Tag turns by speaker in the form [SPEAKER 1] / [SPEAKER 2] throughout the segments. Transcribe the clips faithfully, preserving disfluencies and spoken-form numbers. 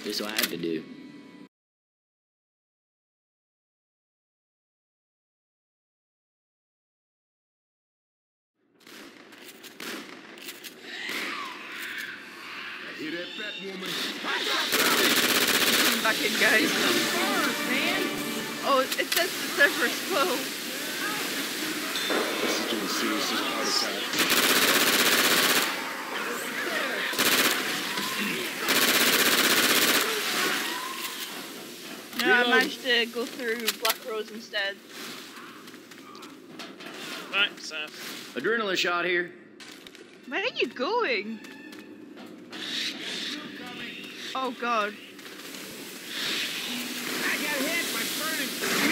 [SPEAKER 1] This is what I have to do.
[SPEAKER 2] Hear that fat woman?
[SPEAKER 3] Come back in, guys.
[SPEAKER 4] Man.
[SPEAKER 3] Oh, it says the server's full.
[SPEAKER 2] This is getting serious as a heart attack.
[SPEAKER 3] No, I managed to go through BlackRose instead.
[SPEAKER 5] Right, Seth.
[SPEAKER 1] Adrenaline shot here.
[SPEAKER 3] Where are you going? Oh god.
[SPEAKER 4] I got hit by burning.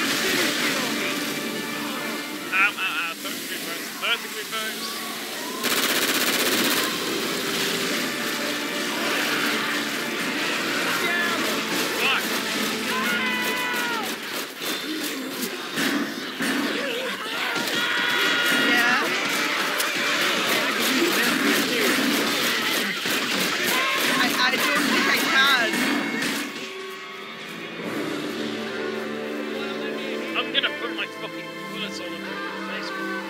[SPEAKER 5] Ow, ow, ow. thirty degree burns. thirty degree burns. Fuck.
[SPEAKER 3] Yeah. I, I don't think I can.
[SPEAKER 5] I'm gonna put my fucking bullets all over your face.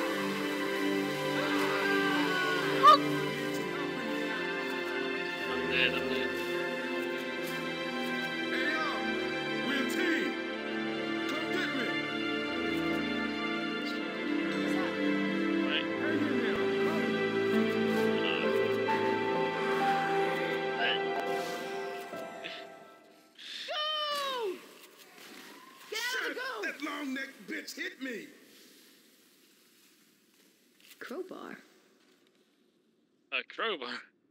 [SPEAKER 5] I'm dead, I'm dead.
[SPEAKER 2] Hey, yo, we're a team. Come get me.
[SPEAKER 5] Right.
[SPEAKER 2] Hang in there. Shit, that long-necked bitch hit me.
[SPEAKER 4] Crowbar.
[SPEAKER 5] A crowbar.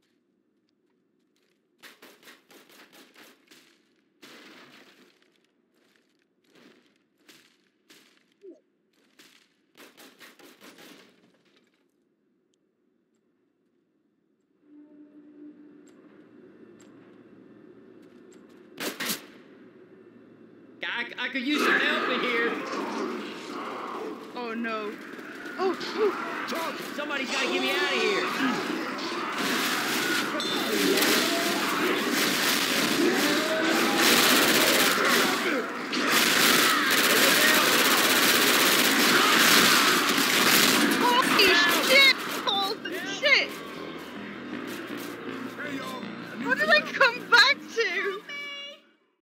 [SPEAKER 1] I, I could use some help in here.
[SPEAKER 3] Oh no. Oh, oh.
[SPEAKER 1] Somebody's got to get me out of here.